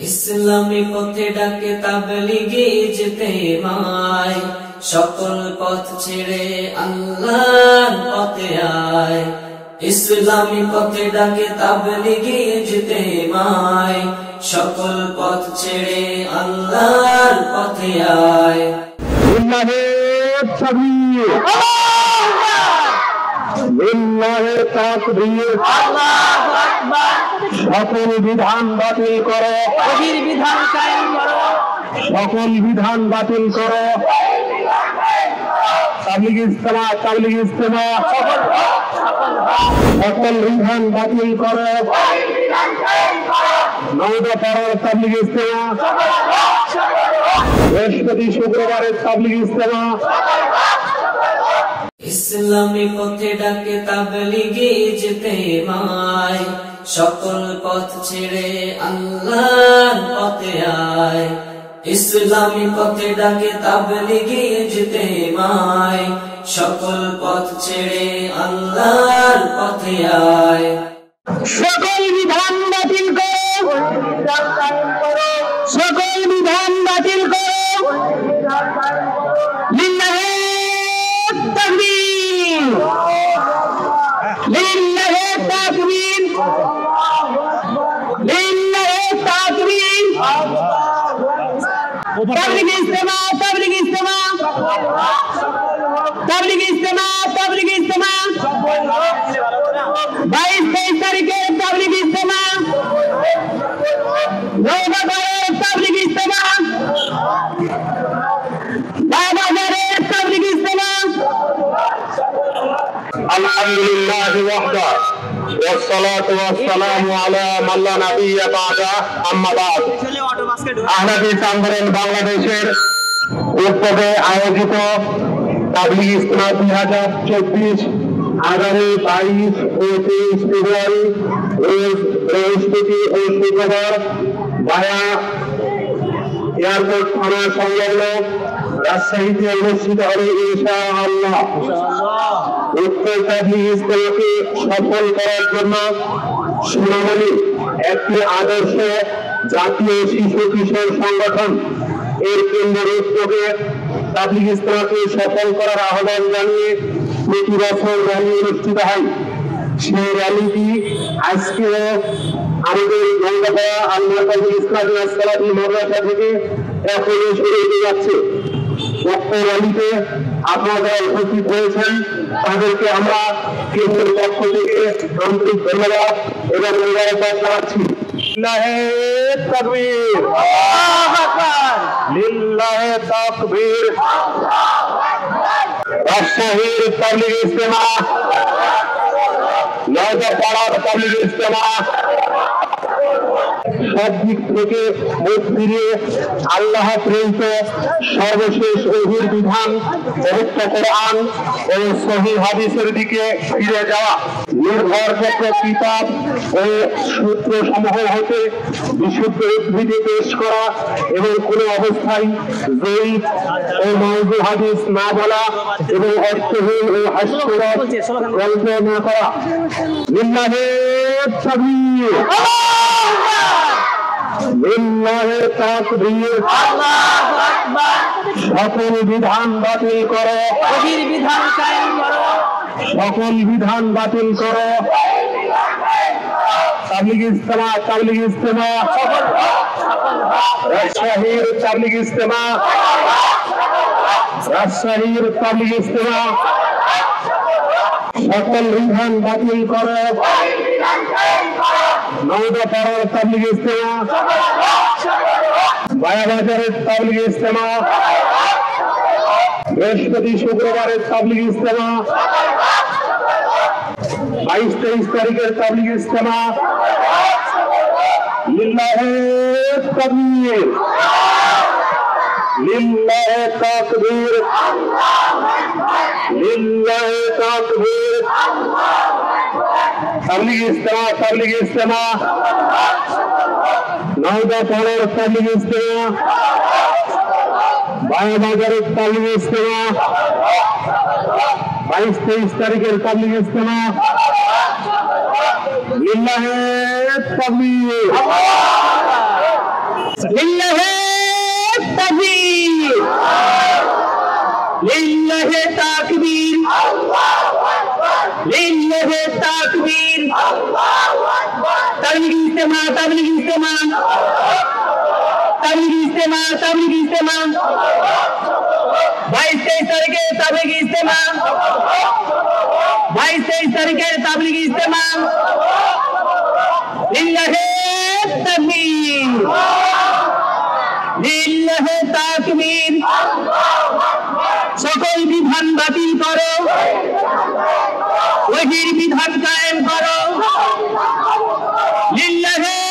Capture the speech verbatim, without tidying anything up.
ইসলামী পথে ডাকে তাবলীগে ইজতেমায়, সকল পথ ছেড়ে আল্লাহর পথে আয়। ইসলামী পথে ডাকে তাবলীগে ইজতেমায়, সকল পথ ছেড়ে আল্লাহর পথে আয়। লিল্লাহে তাকবীর, লিল্লাহে তাকবীর, আল্লাহু আকবার। সকল বিধান বাতিল করো, ওহির বিধান কায়েম করো, সকল বিধান বাতিল করো। তাবলীগ ইজতেমা, তাবলীগ ইজতেমা, সকল বিধান বাতিল করো। নওদা পাড়ার তাবলীগ ইজতেমা, বৃহস্পতি শুক্রবারের তাবলীগ ইজতেমা। ইসলামী পথে ডাকে তাবলীগে ইজতেমায়, সকল পথ ছেড়ে আল্লাহর পথে আয়। ইসলামী পথে ডাকে তাবলীগে ইজতেমায়, সকল পথ ছেড়ে আল্লাহর পথে আয়। সকল বিধান বাতিল করো, সকল বিধান বাতিল করো। লিল্লাহে তাকবীর, লিল্লাহে তাকবীর, লিল্লাহে তাকবীর। তাবলীগ ইজতেমা, তাবলীগ ইজতেমা, তাবলীগ ইজতেমা, তাবলীগ ইজতেমা। বাইশ তেইশ তারিখের তাবলীগ ইজতেমা, নওগাঁর তাবলীগ ইজতেমা, বাবাজারের তাবলীগ ইজতেমা। আলহামদুলিল্লাহ ওয়াহদা ওয়াসসালাতু ওয়াসসালামু আলা মান লা নাবিয়্যা বা'দা, আম্মা বা'দ। আহলাদিস আন্দোলন বাংলাদেশের উদ্যোগে আয়োজিত তাবলীগ ইজতেমা দুই হাজার চব্বিশ আগামী বাইশ ও তেইশ ফেব্রুয়ারি রোজ বৃহস্পতি ও শুক্রবার ভায়া এয়ারপোর্ট থানা সংলগ্ন রাজশাহীতে অনুষ্ঠিত হবে ইনশাআল্লাহ। উক্ত তাবলীগ ইজতেমাকে সফল করার জন্য সুনামণি একটি আদর্শ জাতীয় শিশু কিশোর সংগঠন এর কেন্দ্রের উদ্যোগে তাবলীগ ইজতেমাকে সফল করার আহ্বান জানিয়ে প্রতি বছর র্যালি অনুষ্ঠিত হয়। সেই র্যালিটি আজকে আমাদের নওগাঁ আল-মারকাজুল ইসলামী আসসালাফি মাদ্রাসা থেকে এখনো শুরু হতে যাচ্ছে। উক্ত র্যালিতে আপনারা উপস্থিত হয়েছেন, তাদেরকে আমরা কেন্দ্রের পক্ষ থেকে আন্তরিক ধন্যবাদ এবং মোবারকবাদ জানাচ্ছি। লিল্লাহে তাকবীর, আল্লাহু আকবার, লিল্লাহে তাকবীর। রাজশাহীর তাবলীগ ইজতেমা, নওগাঁ পাড়ার তাবলীগ ইজতেমা সব দিক থেকে মুখ ফিরিয়ে আল্লাহ প্রেরিত সর্বশেষ ওহীর বিধান পবিত্র কোরআন ও সহিহ হাদিসের দিকে ফিরে যাওয়া, নির্ভরযোগ্য কিতাব ও সূত্র সমূহ হতে বিশুদ্ধ উদ্ধৃতি পেশ করা এবং কোনো অবস্থায় যঈফ ও মাওযু হাদিস না বলা এবং অর্থহীন ও হাস্যরস গল্প না করা। লিল্লাহে তাকবীর, লিল্লাহে তাকবীর, আল্লাহু আকবার। সকল বিধান বাতিল করো, ওহির বিধান কায়েম করো, সকল বিধান বাতিল করো। তাবলীগ ইজতেমা, তাবলীগ ইজতেমা, রাজশাহীর তাবলীগ ইজতেমা, রাজশাহীর তাবলীগ ইজতেমা, সকল বিধান বাতিল করো। নওদা পাড়ার তাবলীগ ইজতেমা, বায়াবাজারের তাবলীগ ইজতেমা, বৃহস্পতি শুক্রবারের তাবলীগ ইজতেমা, বাইশ তেইশ তারিখের তাবলীগ ইজতেমা। লিল্লাহে তাকবীর, লিল্লাহে তাকবীর, লিল্লাহে তাকবীর। তাবলীগ ইজতেমা, তাবলীগ ইজতেমা, নওদা পাড়ার তাবলীগ ইজতেমা, বায়াবাজারের তাবলীগ ইজতেমা, বাইশ তেইশ তারিখের তাবলীগ ইজতেমা। লিল্লাহে তাকবীর, লিল্লাহে তাকবীর, লিল্লাহে তাকবীর, লিল্লাহে তাকবীর। তাবলীগ ইজতেমা, তাবলীগ ইজতেমা, তাবলীগ ইজতেমা, তাবলীগ ইজতেমা। বাইশ তেইশ তারিখে তাবলীগ ইজতেমা, বাইশ তেইশ তারিখের তাবলীগ ইজতেমা। লিল্লাহে তাকবীর, লিল্লাহে তাকবীর। সকল বিধান বাতিল করো, ওহির বিধান কায়েম করো। লিল্লাহে